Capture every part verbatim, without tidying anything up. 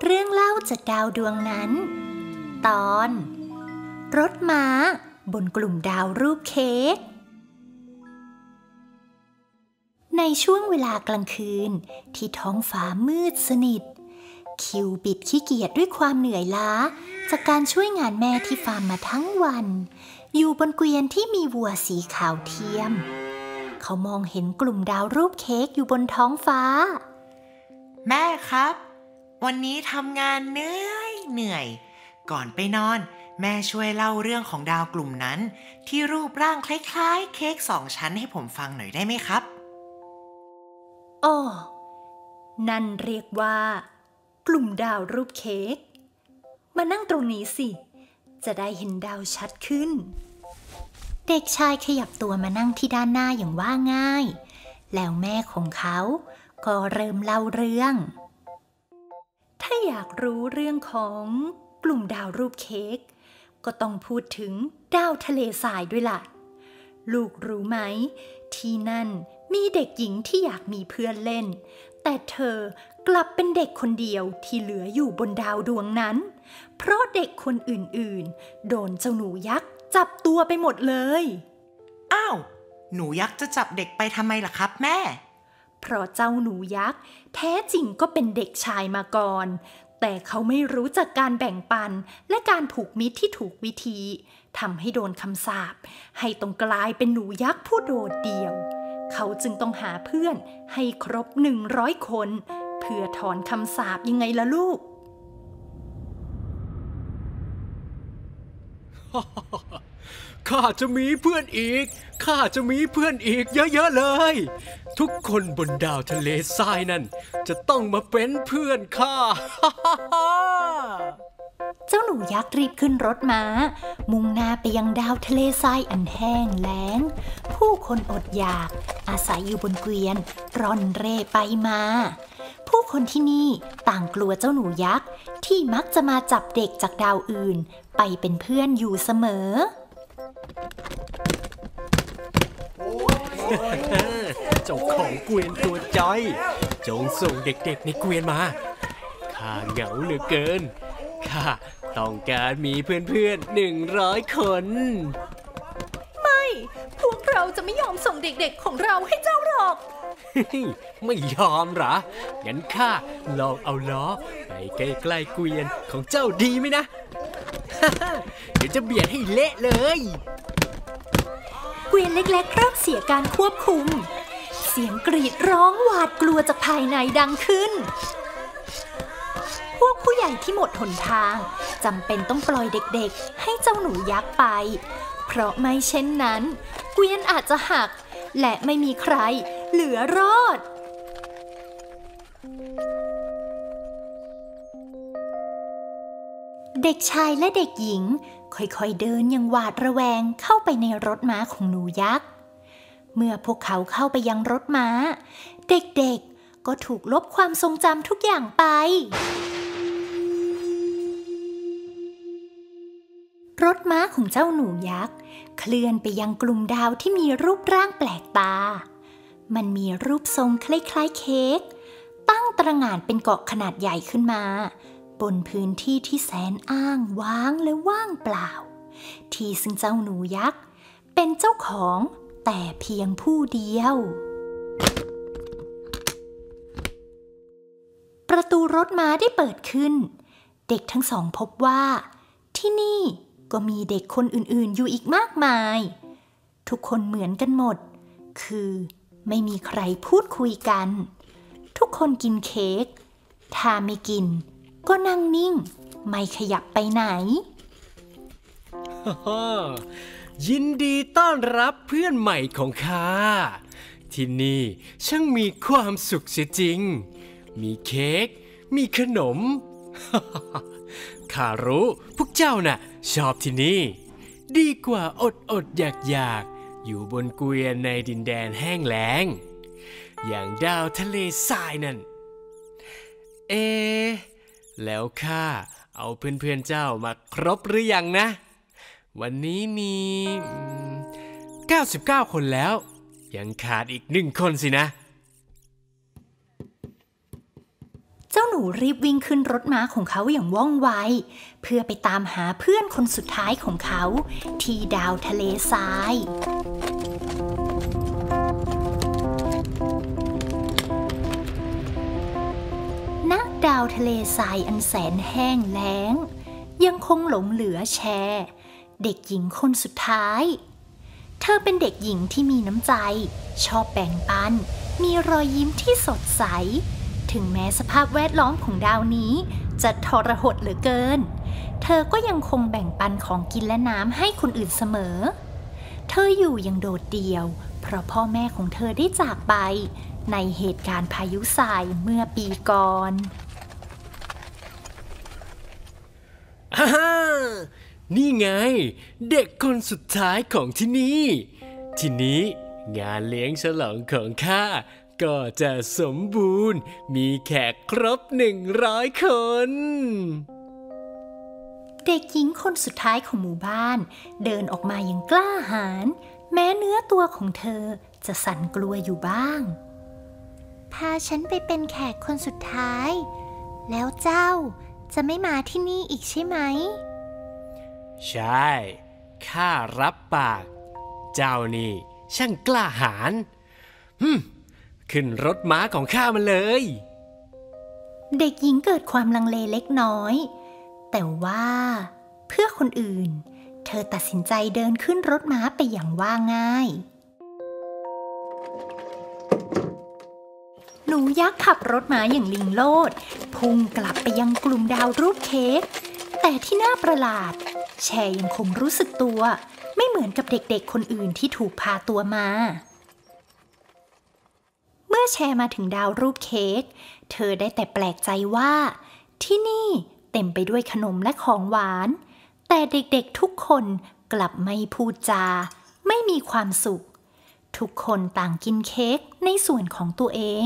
รื่องเล่าจากดาวดวงนั้นตอนรถม้าบนกลุ่มดาวรูปเค้กในช่วงเวลากลางคืนที่ท้องฟ้ามืดสนิทคิวบิดขี้เกียจด้วยความเหนื่อยล้าจากการช่วยงานแม่ที่ฟาร์มมาทั้งวันอยู่บนเกวียนที่มีวัวสีขาวเทียมเขามองเห็นกลุ่มดาวรูปเค้กอยู่บนท้องฟ้าแม่ครับวันนี้ทำงานเหนื่อยเหนื่อยก่อนไปนอนแม่ช่วยเล่าเรื่องของดาวกลุ่มนั้นที่รูปร่างคล้ายๆเค้กสองชั้นให้ผมฟังหน่อยได้ไหมครับอ้อนั่นเรียกว่ากลุ่มดาวรูปเค้กมานั่งตรงนี้สิจะได้เห็นดาวชัดขึ้นเด็กชายขยับตัวมานั่งที่ด้านหน้าอย่างว่าง่ายแล้วแม่ของเขาก็เริ่มเล่าเรื่องถ้าอยากรู้เรื่องของกลุ่มดาวรูปเค้กก็ต้องพูดถึงดาวทะเลทรายด้วยล่ะลูกรู้ไหมที่นั่นมีเด็กหญิงที่อยากมีเพื่อนเล่นแต่เธอกลับเป็นเด็กคนเดียวที่เหลืออยู่บนดาวดวงนั้นเพราะเด็กคนอื่นๆโดนเจ้าหนูยักษ์จับตัวไปหมดเลยอ้าวหนูยักษ์จะจับเด็กไปทำไมล่ะครับแม่เพราะเจ้าหนูยักษ์แท้จริงก็เป็นเด็กชายมาก่อนแต่เขาไม่รู้จักการแบ่งปันและการผูกมิตรที่ถูกวิธีทำให้โดนคำสาปให้ต้องกลายเป็นหนูยักษ์ผู้โดดเดี่ยวเขาจึงต้องหาเพื่อนให้ครบหนึ่งร้อยคนเพื่อถอนคำสาปยังไงล่ะลูกข้าจะมีเพื่อนอีกข้าจะมีเพื่อนอีกเยอะๆเลยทุกคนบนดาวทะเลทรายนั่นจะต้องมาเป็นเพื่อนข้าเจ้าหนูยักษ์รีบขึ้นรถม้ามุ่งหน้าไปยังดาวทะเลทรายอันแห้งแล้งผู้คนอดอยากอาศัยอยู่บนเกวียนร่อนเร่ไปมาผู้คนที่นี่ต่างกลัวเจ้าหนูยักษ์ที่มักจะมาจับเด็กจากดาวอื่นไปเป็นเพื่อนอยู่เสมอเจ้าของเกวียนตัวจ้อยจงส่งเด็กๆในเกวียนมาข้าเหงาเหลือเกินข้าต้องการมีเพื่อนๆหนึ่งร้อยคนไม่พวกเราจะไม่ยอมส่งเด็กๆของเราให้เจ้าหรอกไม่ยอมหรองั้นข้าลองเอาล้อไปใกล้ๆเกวียนของเจ้าดีไหมนะ เดี๋ยวจะเบียดให้เละเลยเกวียนเล็กๆเริ่มเสียการควบคุมเสียงกรีดร้องหวาดกลัวจากภายในดังขึ้นพวกผู้ใหญ่ที่หมดหนทางจำเป็นต้องปล่อยเด็กๆให้เจ้าหนูยักษ์ไปเพราะไม่เช่นนั้นเกวียนอาจจะหักและไม่มีใครเหลือรอดเด็กชายและเด็กหญิงค่อยๆเดินอย่างหวาดระแวงเข้าไปในรถม้าของหนูยักษ์เมื่อพวกเขาเข้าไปยังรถม้าเด็กๆก็ถูกลบความทรงจำทุกอย่างไปรถม้าของเจ้าหนูยักษ์เคลื่อนไปยังกลุ่มดาวที่มีรูปร่างแปลกตามันมีรูปทรงคล้ายๆเค้กตั้งตระหง่านเป็นเกาะขนาดใหญ่ขึ้นมาบนพื้นที่ที่แสนอ้างว้างและว่างเปล่าที่ซึ่งเจ้าหนูยักษ์เป็นเจ้าของแต่เพียงผู้เดียวประตูรถม้าได้เปิดขึ้นเด็กทั้งสองพบว่าที่นี่ก็มีเด็กคนอื่นๆอยู่อีกมากมายทุกคนเหมือนกันหมดคือไม่มีใครพูดคุยกันทุกคนกินเค้กถ้าไม่กินก็นั่งนิ่งไม่ขยับไปไหนยินดีต้อนรับเพื่อนใหม่ของข้าที่นี่ช่างมีความสุขเสียจริงมีเค้กมีขนม ข้ารู้พวกเจ้าน่ะชอบที่นี่ดีกว่าอดอดอยากอยากอยู่บนเกวียนในดินแดนแห้งแล้งอย่างดาวทะเลทรายนั่นเอแล้วข้าเอาเพื่อนๆเจ้ามาครบหรือยังนะวันนี้มีเก้าสิบเก้าคนแล้วยังขาดอีกหนึ่งคนสินะเจ้าหนูนูรีบวิ่งขึ้นรถม้าของเขาอย่างว่องไวเพื่อไปตามหาเพื่อนคนสุดท้ายของเขาที่ดาวทะเลทรายณดาวทะเลทรายอันแสนแห้งแล้งยังคงหลงเหลือแชร์เด็กหญิงคนสุดท้ายเธอเป็นเด็กหญิงที่มีน้ำใจชอบแบ่งปันมีรอยยิ้มที่สดใสถึงแม้สภาพแวดล้อมของดาวนี้จะทรหดเหลือเกินเธอก็ยังคงแบ่งปันของกินและน้ำให้คนอื่นเสมอเธออยู่อย่างโดดเดี่ยวเพราะพ่อแม่ของเธอได้จากไปในเหตุการณ์พายุทรายเมื่อปีก่อนฮ่านี่ไงเด็กคนสุดท้ายของที่นี่ทีนี้งานเลี้ยงฉลองของข้าก็จะสมบูรณ์มีแขกครบหนึ่งร้อยคนเด็กหญิงคนสุดท้ายของหมู่บ้านเดินออกมาอย่างกล้าหาญแม้เนื้อตัวของเธอจะสั่นกลัวอยู่บ้างพาฉันไปเป็นแขกคนสุดท้ายแล้วเจ้าจะไม่มาที่นี่อีกใช่ไหมใช่ข้ารับปากเจ้านี่ช่างกล้าหาญฮึมขึ้นรถม้าของข้ามาเลยเด็กหญิงเกิดความลังเลเล็กน้อยแต่ว่าเพื่อคนอื่นเธอตัดสินใจเดินขึ้นรถม้าไปอย่างว่าง่ายหนูยักษ์ขับรถม้าอย่างลิงโลดพุ่งกลับไปยังกลุ่มดาวรูปเค้กแต่ที่น่าประหลาดแชร์ยังคงรู้สึกตัวไม่เหมือนกับเด็กๆคนอื่นที่ถูกพาตัวมาเมื่อแชร์มาถึงดาวรูปเค้กเธอได้แต่แปลกใจว่าที่นี่เต็มไปด้วยขนมและของหวานแต่เด็กๆทุกคนกลับไม่พูดจาไม่มีความสุขทุกคนต่างกินเค้กในส่วนของตัวเอง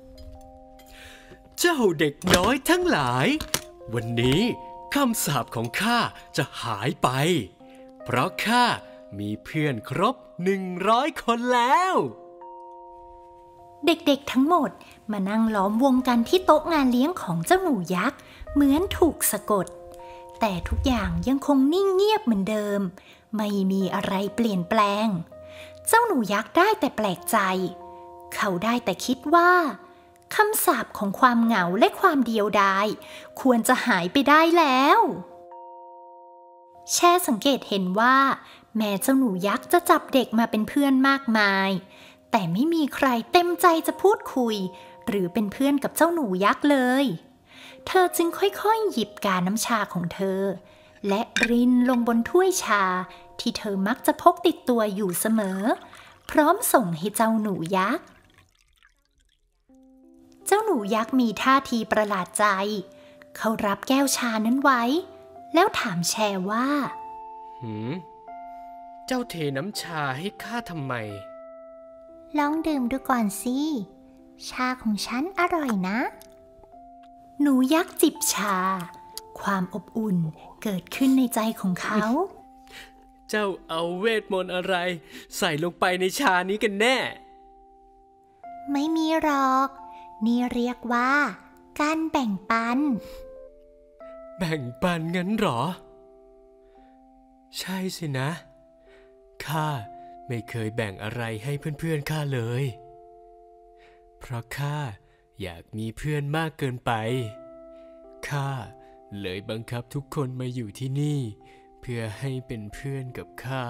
เจ้าเด็กน้อยทั้งหลายวันนี้คำสาปของข้าจะหายไปเพราะข้ามีเพื่อนครบหนึ่งร้อยคนแล้วเด็กๆทั้งหมดมานั่งล้อมวงกันที่โต๊ะงานเลี้ยงของเจ้าหนูยักษ์เหมือนถูกสะกดแต่ทุกอย่างยังคงนิ่งเงียบเหมือนเดิมไม่มีอะไรเปลี่ยนแปลงเจ้าหนูยักษ์ได้แต่แปลกใจเขาได้แต่คิดว่าคำสาปของความเหงาและความเดียวดายควรจะหายไปได้แล้วแช่สังเกตเห็นว่าแม่เจ้าหนูยักษ์จะจับเด็กมาเป็นเพื่อนมากมายแต่ไม่มีใครเต็มใจจะพูดคุยหรือเป็นเพื่อนกับเจ้าหนูยักษ์เลยเธอจึงค่อยๆหยิบกาน้ำชาของเธอและรินลงบนถ้วยชาที่เธอมักจะพกติดตัวอยู่เสมอพร้อมส่งให้เจ้าหนูยักษ์เจ้าหนูยักษ์มีท่าทีประหลาดใจเขารับแก้วชานั้นไว้แล้วถามแชร์ว่าหืมเจ้าเทน้ำชาให้ข้าทำไมลองดื่มดูก่อนสิชาของฉันอร่อยนะหนูยักษ์จิบชาความอบอุ่นเกิดขึ้นในใจของเขาเจ้าเอาเวทมนต์อะไรใส่ลงไปในชานี้กันแน่ไม่มีหรอกนี่เรียกว่าการแบ่งปันแบ่งปันงั้นหรอใช่สินะข้าไม่เคยแบ่งอะไรให้เพื่อนๆข้าเลยเพราะข้าอยากมีเพื่อนมากเกินไปข้าเลยบังคับทุกคนมาอยู่ที่นี่เพื่อให้เป็นเพื่อนกับข้า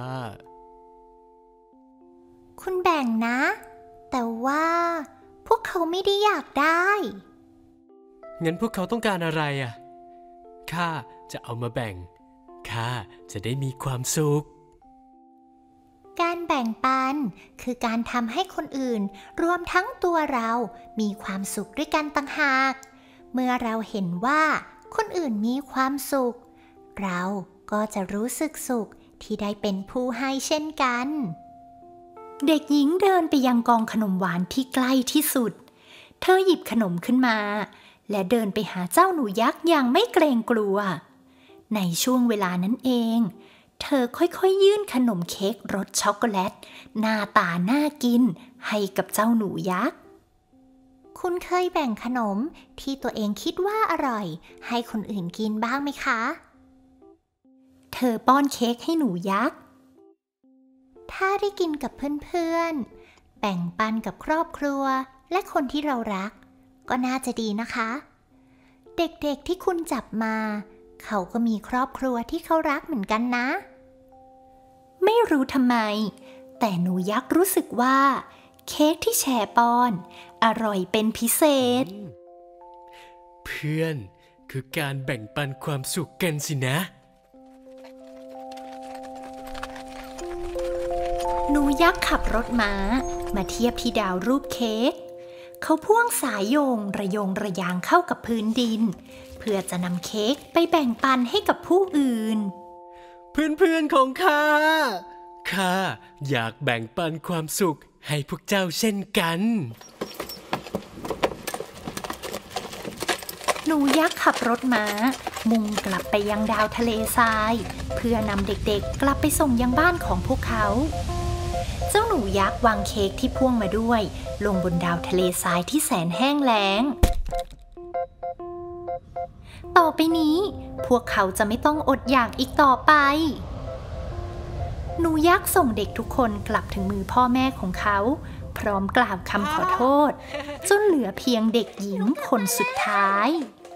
คุณแบ่งนะแต่ว่าพวกเขาไม่ได้อยากได้งั้นพวกเขาต้องการอะไรอ่ะข้าจะเอามาแบ่งข้าจะได้มีความสุขการแบ่งปันคือการทำให้คนอื่นรวมทั้งตัวเรามีความสุขด้วยกันต่างหากเมื่อเราเห็นว่าคนอื่นมีความสุขเราก็จะรู้สึกสุขที่ได้เป็นผู้ให้เช่นกันเด็กหญิงเดินไปยังกองขนมหวานที่ใกล้ที่สุดเธอหยิบขนมขึ้นมาและเดินไปหาเจ้าหนูยักษ์อย่างไม่เกรงกลัวในช่วงเวลานั้นเองเธอค่อยๆยื่นขนมเค้กรสช็อกโกแลตหน้าตาน่ากินให้กับเจ้าหนูยักษ์คุณเคยแบ่งขนมที่ตัวเองคิดว่าอร่อยให้คนอื่นกินบ้างไหมคะเธอป้อนเค้กให้หนูยักษ์ถ้าได้กินกับเพื่อนๆแบ่งปันกับครอบครัวและคนที่เรารักก็น่าจะดีนะคะ เด็กๆที่คุณจับมาเขาก็มีครอบครัวที่เขารักเหมือนกันนะไม่รู้ทำไมแต่หนูยักษ์รู้สึกว่าเค้กที่แชร์ป้อนอร่อยเป็นพิเศษเพื่อนคือการแบ่งปันความสุขกันสินะหนูยักษ์ขับรถม้ามาเทียบที่ดาวรูปเค้กเขาพ่วงสายโยงระยงระยางเข้ากับพื้นดินเพื่อจะนำเค้กไปแบ่งปันให้กับผู้อื่นเพื่อนๆของข้าข้าอยากแบ่งปันความสุขให้พวกเจ้าเช่นกันหนูยักษ์ขับรถม้ามุ่งกลับไปยังดาวทะเลทรายเพื่อนำเด็กๆกลับไปส่งยังบ้านของพวกเขาเจ้าหนูยักษ์วางเค้กที่พ่วงมาด้วยลงบนดาวทะเลทรายที่แสนแห้งแล้งต่อไปนี้พวกเขาจะไม่ต้องอดอยากอีกต่อไปหนูยักษ์ส่งเด็กทุกคนกลับถึงมือพ่อแม่ของเขาพร้อมกล่าวคำขอโทษจนเหลือเพียงเด็กหญิงคนสุดท้าย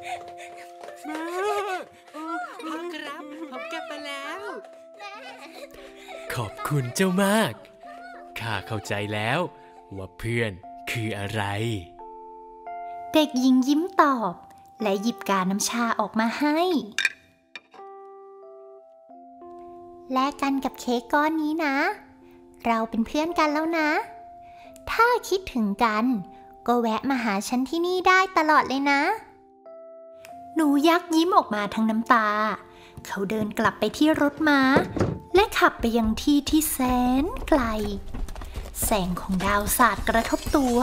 พ่อครับผมกลับมาแล้ว ขอบคุณเจ้ามากข้าเข้าใจแล้วว่าเพื่อนคืออะไรเด็กหญิงยิ้มตอบและหยิบกาน้ำชาออกมาให้แลกกันกับเค้กก้อนนี้นะเราเป็นเพื่อนกันแล้วนะถ้าคิดถึงกันก็แวะมาหาฉันที่นี่ได้ตลอดเลยนะหนูยักษ์ยิ้มออกมาทั้งน้ำตาเขาเดินกลับไปที่รถม้าและขับไปยังที่ที่แสนไกลแสงของดาวสาดกระทบตัว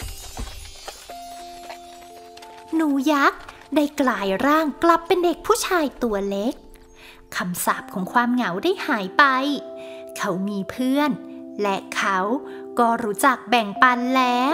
หนูยักษ์ได้กลายร่างกลับเป็นเด็กผู้ชายตัวเล็กคำสาปของความเหงาได้หายไปเขามีเพื่อนและเขาก็รู้จักแบ่งปันแล้ว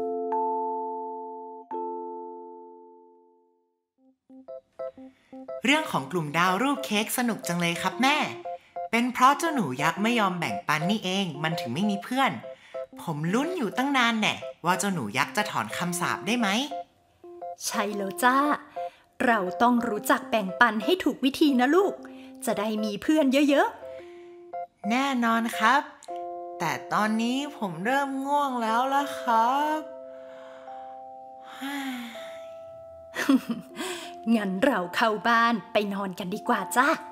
เรื่องของกลุ่มดาวรูปเค้กสนุกจังเลยครับแม่เป็นเพราะเจ้าหนูยักษ์ไม่ยอมแบ่งปันนี่เองมันถึงไม่มีเพื่อนผมลุ้นอยู่ตั้งนานแน่ว่าเจ้าหนูยักษ์จะถอนคำสาปได้ไหมใช่แล้วจ้าเราต้องรู้จักแบ่งปันให้ถูกวิธีนะลูกจะได้มีเพื่อนเยอะๆแน่นอนครับแต่ตอนนี้ผมเริ่มง่วงแล้วล่ะครับงั้นเราเข้าบ้านไปนอนกันดีกว่าจ้า